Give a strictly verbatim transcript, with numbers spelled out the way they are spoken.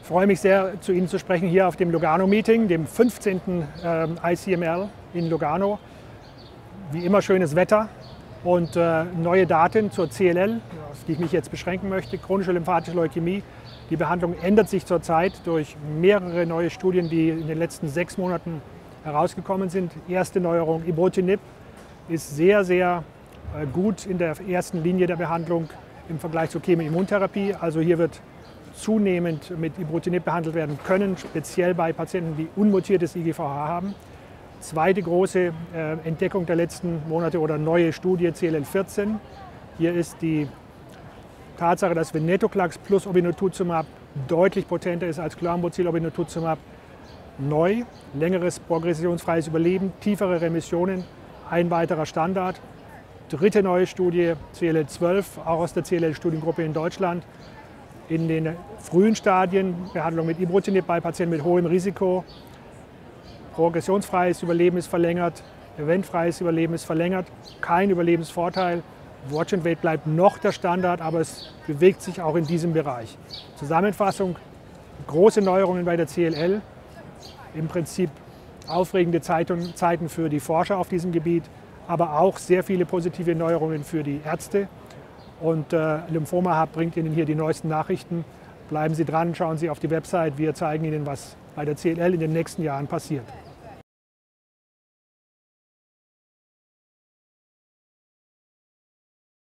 freue mich sehr, zu Ihnen zu sprechen hier auf dem Lugano-Meeting, dem fünfzehnten Ähm, I C M L in Lugano. Wie immer schönes Wetter und äh, neue Daten zur C L L, auf die ich mich jetzt beschränken möchte, chronische lymphatische Leukämie. Die Behandlung ändert sich zurzeit durch mehrere neue Studien, die in den letzten sechs Monaten herausgekommen sind. Erste Neuerung, Ibrutinib ist sehr, sehr äh, gut in der ersten Linie der Behandlung im Vergleich zur Chemoimmuntherapie. Also hier wird zunehmend mit Ibrutinib behandelt werden können, speziell bei Patienten, die unmutiertes I G V H haben. Zweite große äh, Entdeckung der letzten Monate oder neue Studie C L L vierzehn. Hier ist die Tatsache, dass Venetoclax plus Obinutuzumab deutlich potenter ist als Chlorambucil Obinutuzumab, neu, längeres progressionsfreies Überleben, tiefere Remissionen, ein weiterer Standard. Dritte neue Studie C L L zwölf, auch aus der C L L-Studiengruppe in Deutschland. In den frühen Stadien Behandlung mit Ibrutinib bei Patienten mit hohem Risiko. Progressionsfreies Überleben ist verlängert, eventfreies Überleben ist verlängert, kein Überlebensvorteil. Watch and Wait bleibt noch der Standard, aber es bewegt sich auch in diesem Bereich. Zusammenfassung, große Neuerungen bei der C L L, im Prinzip aufregende Zeiten für die Forscher auf diesem Gebiet, aber auch sehr viele positive Neuerungen für die Ärzte. Und äh, Lymphoma Hub bringt Ihnen hier die neuesten Nachrichten. Bleiben Sie dran, schauen Sie auf die Website, wir zeigen Ihnen, was bei der C L L in den nächsten Jahren passiert.